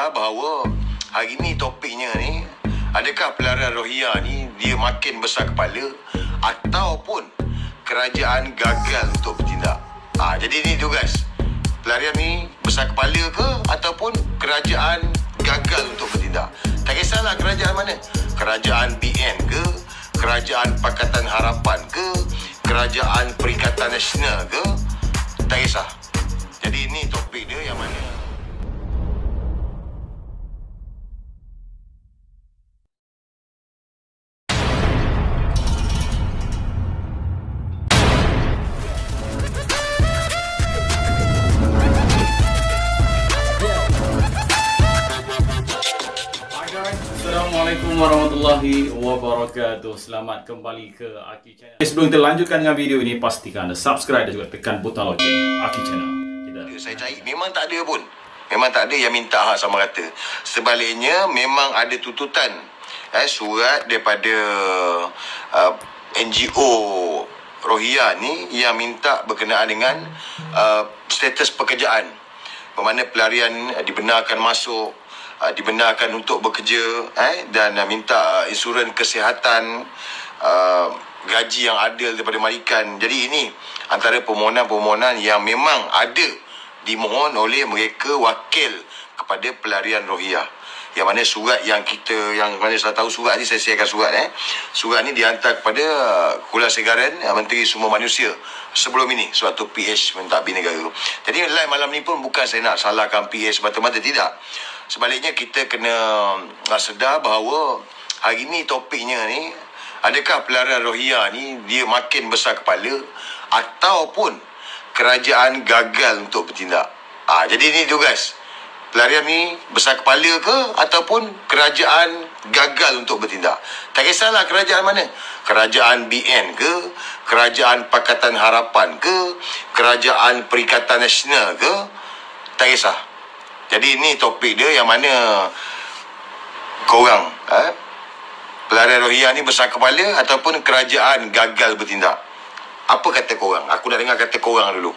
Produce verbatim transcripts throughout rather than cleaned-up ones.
bahawa hari ni topiknya ni, adakah pelarian Rohingya ni dia makin besar kepala ataupun kerajaan gagal untuk bertindak? Ha, jadi ni tu guys, pelarian ni besar kepala ke ataupun kerajaan gagal untuk bertindak? Tak kisahlah kerajaan mana, kerajaan B N ke, kerajaan Pakatan Harapan ke, kerajaan Perikatan Nasional ke, tak kisah. Jadi ni topik dia yang mana. Assalamualaikum warahmatullahi wabarakatuh. Selamat kembali ke Aki Channel. Sebelum kita lanjutkan dengan video ini, pastikan anda subscribe dan juga tekan butang loceng Aki Channel. Kita... Saya cari, memang tak ada pun. Memang tak ada yang minta hak sama rata. Sebaliknya, memang ada tuntutan eh, surat daripada uh, N G O Rohingya ni yang minta berkenaan dengan uh, status pekerjaan. Bermakna pelarian uh, dibenarkan masuk, Uh, dibenarkan untuk bekerja eh, dan uh, minta uh, insurans kesihatan, uh, gaji yang adil daripada majikan. Jadi ini antara permohonan-permohonan yang memang ada dimohon oleh mereka wakil kepada pelarian Rohingya. Yang mana surat yang kita, yang mana saya tahu surat ni, saya siapkan surat eh. Surat ni dihantar kepada uh, Kulasegaran, uh, Menteri Sumber Manusia sebelum ini, suatu P H Mentadbir Negara. Jadi live malam ni pun bukan saya nak salahkan P H semata-mata, tidak. Sebaliknya kita kena uh, sedar bahawa hari ni topiknya ni, adakah pelarian Rohingya ni dia makin besar kepala ataupun kerajaan gagal untuk bertindak? Ah, jadi ni tu guys, pelarian ni besar kepala ke ataupun kerajaan gagal untuk bertindak? Tak kisahlah kerajaan mana, kerajaan B N ke, kerajaan Pakatan Harapan ke, kerajaan Perikatan Nasional ke, tak kisah. Jadi ini topik dia yang mana korang eh, pelarian Rohingya ni besar kepala ataupun kerajaan gagal bertindak? Apa kata korang? Aku nak dengar kata korang dulu.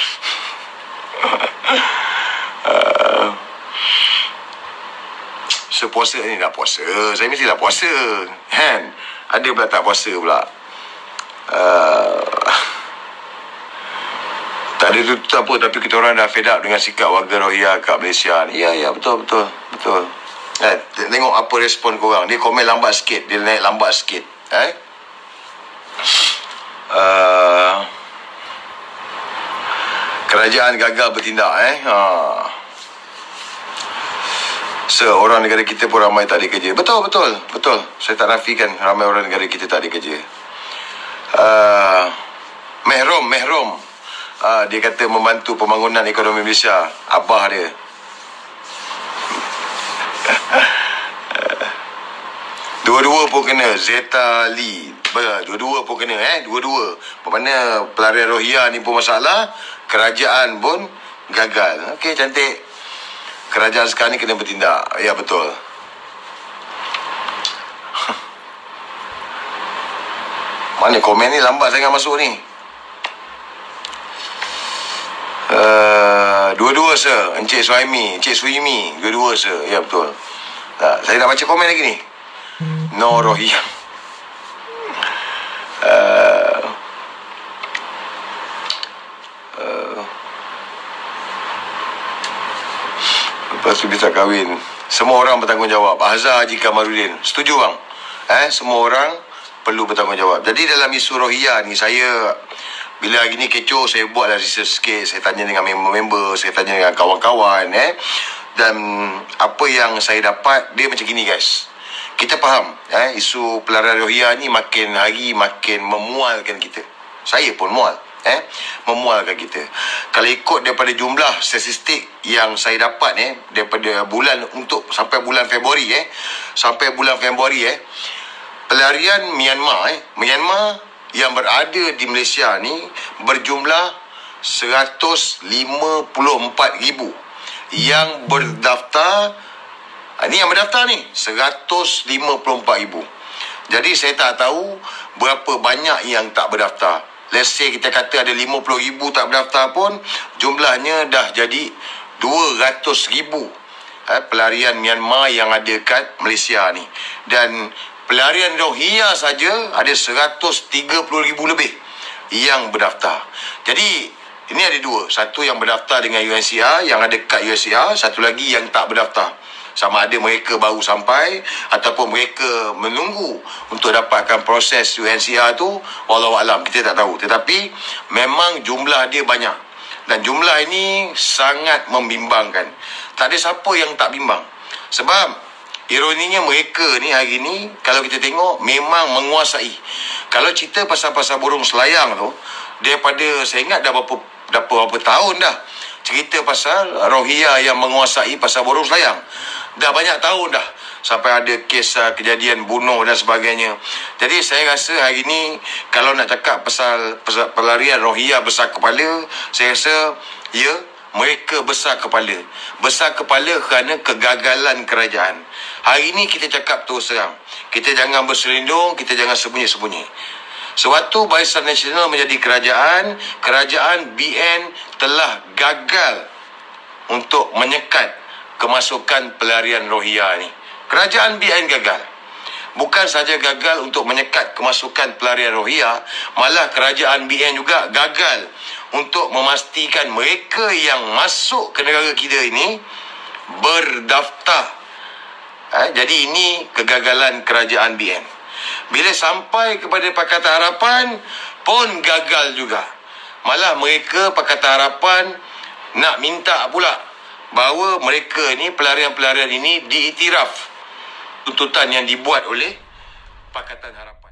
uh, Sepuasa ni dah puasa. Saya mesti dah puasa kan? Ada pula tak puasa pula. uh, Tak ada tu tak apa, tapi kita orang dah fed up dengan sikap warga Rohingya kat Malaysia ni. Ya, ya, betul, betul, betul. Eh, tengok apa respon korang. Dia komen lambat sikit, dia naik lambat sikit. Eh? Uh, kerajaan gagal bertindak, eh? Ha. So, orang negara kita pun ramai tak ada kerja. Betul, betul, betul. Saya tak nafikan ramai orang negara kita tak ada kerja. Uh, Mehrom, Mehrom. Uh, dia kata membantu pembangunan ekonomi Malaysia. Abah dia. Dua-dua pun kena. Zeta Lee. Dua-dua pun kena eh. Dua-dua. Bermakna pelarian Rohingya ni pun masalah. Kerajaan pun gagal. Okey, cantik. Kerajaan sekarang ni kena bertindak. Ya, betul. Mana komen ni lambat sangat masuk ni. Uh, dua-dua sir, Encik Suhaimi, Encik Suhaimi, dua-dua sir. Ya, betul. Uh, saya dah baca komen lagi ni. No Rohingya. Uh, uh, lepas tu bisa kahwin. Semua orang bertanggungjawab. Azhar Haji Kamarudin. Setuju bang? Eh, semua orang perlu bertanggungjawab. Jadi dalam isu Rohingya ni, saya bila hari ni kecoh, saya buatlah research sikit. Saya tanya dengan member-member, saya tanya dengan kawan-kawan eh. Dan apa yang saya dapat, dia macam gini guys. Kita faham eh, isu pelarian Rohingya ni makin hari makin memualkan kita. Saya pun mual eh, memualkan kita. Kalau ikut daripada jumlah statistik yang saya dapat eh, daripada bulan untuk sampai bulan Februari eh, sampai bulan Februari eh, pelarian Myanmar eh, Myanmar yang berada di Malaysia ni berjumlah seratus lima puluh empat ribu. Yang berdaftar, ni yang berdaftar ni seratus lima puluh empat ribu. Jadi saya tak tahu berapa banyak yang tak berdaftar. Let's say kita kata ada lima puluh ribu tak berdaftar pun, jumlahnya dah jadi dua ratus ribu eh, pelarian Myanmar yang ada kat Malaysia ni. Dan pelarian Rohingya saja ada seratus tiga puluh ribu lebih yang berdaftar. Jadi ini ada dua, satu yang berdaftar dengan U N C R, yang ada kat U N C R, satu lagi yang tak berdaftar. Sama ada mereka baru sampai ataupun mereka menunggu untuk dapatkan proses U N C R tu, wallahu alam, kita tak tahu. Tetapi memang jumlah dia banyak dan jumlah ini sangat membimbangkan. Tak ada siapa yang tak bimbang. Sebab ironinya mereka ni hari ni kalau kita tengok memang menguasai. Kalau cerita pasal-pasal burung selayang tu, daripada saya ingat dah berapa dah berapa tahun dah cerita pasal Rohingya yang menguasai pasal burung selayang. Dah banyak tahun dah sampai ada kes uh, kejadian bunuh dan sebagainya. Jadi saya rasa hari ni kalau nak cakap pasal, pasal pelarian Rohingya besar kepala, saya rasa ya, mereka besar kepala. Besar kepala kerana kegagalan kerajaan. Hari ni kita cakap terus terang, kita jangan berselindung, kita jangan sembunyi-sembunyi. Sewaktu Barisan Nasional menjadi kerajaan, kerajaan B N telah gagal untuk menyekat kemasukan pelarian Rohingya ni. Kerajaan B N gagal. Bukan saja gagal untuk menyekat kemasukan pelarian Rohingya, malah kerajaan B N juga gagal untuk memastikan mereka yang masuk ke negara kita ini berdaftar. Ha, jadi ini kegagalan kerajaan B N. Bila sampai kepada Pakatan Harapan pun gagal juga. Malah mereka Pakatan Harapan nak minta pula bahawa mereka ni, pelarian-pelarian ini diiktiraf tuntutan yang dibuat oleh Pakatan Harapan.